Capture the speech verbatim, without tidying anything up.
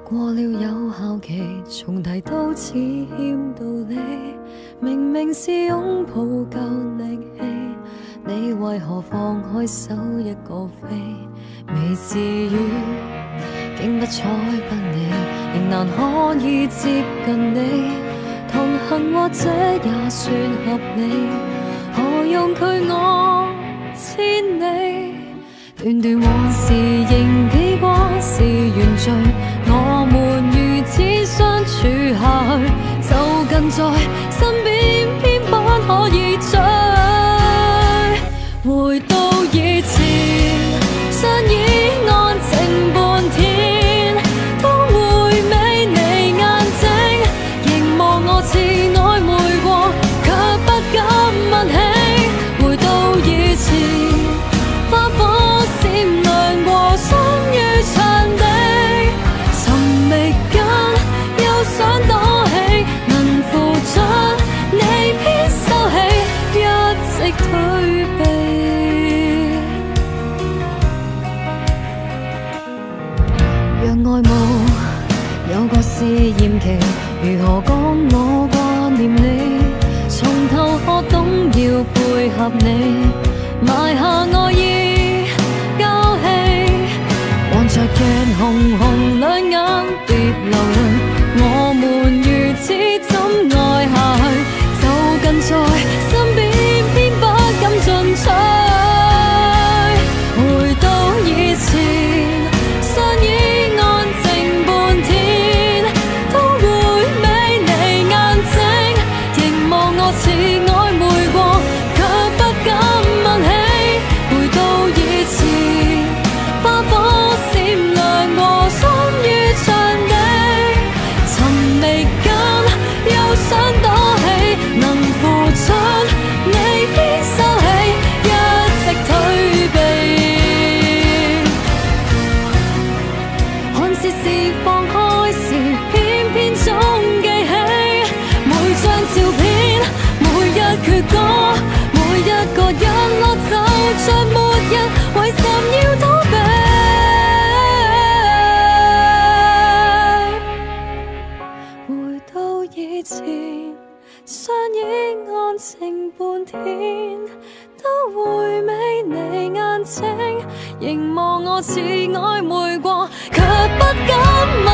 過了有效期，重提都似欠道理。明明是擁抱夠力氣，你為何放開手一個飛？未至於竟不睬不理，仍難可以接近你。同行或者也算合理，何用拒我千里？段段往事仍記掛是原罪，我們如此相處下去，就近在身邊，偏不可以追。回到以前，相依安靜半天，都會眯你眼睛，凝望我似曖昧過，卻不敢問起。回到以前，花火閃亮過，相於場地，尋覓間又想躲起，能付出你偏收起，一直退避。讓愛慕有個試驗期，如何講我掛念你？從頭學懂要配合你，埋下愛意交戲，望着鏡紅紅兩眼別流淚，我們如此怎愛下去？就近在身邊，偏不敢進取。回到以前，相依安靜半天，都會眯你眼睛，凝望我似曖昧過，卻不敢問起。回到以前，花火閃亮過，相於場地，尋覓間又想躲起，能付出你偏收起，一直退避。看似是放開時，偏偏總記起每張照片，每一闕歌，每一個日落，就像末日，為什要躲避？回到以前，相依安靜半天，都會眯你眼睛，凝望我似曖昧過，卻不敢